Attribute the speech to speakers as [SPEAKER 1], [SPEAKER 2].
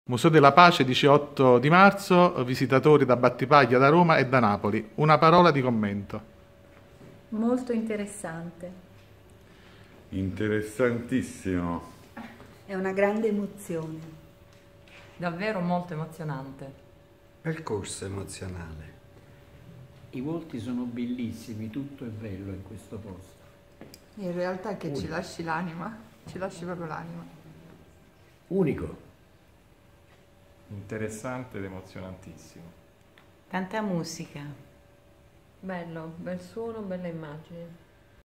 [SPEAKER 1] Museo della Pace, 18 di marzo, visitatori da Battipaglia, da Roma e da Napoli. Una parola di commento.
[SPEAKER 2] Molto interessante.
[SPEAKER 3] Interessantissimo.
[SPEAKER 4] È una grande emozione.
[SPEAKER 5] Davvero molto emozionante.
[SPEAKER 6] Percorso emozionale.
[SPEAKER 7] I volti sono bellissimi, tutto è bello in questo posto.
[SPEAKER 8] In realtà che ci lasci l'anima, ci lasci proprio l'anima.
[SPEAKER 9] Unico.
[SPEAKER 10] Interessante ed emozionantissimo.
[SPEAKER 11] Tanta musica.
[SPEAKER 2] Bello, bel suono, bella immagine.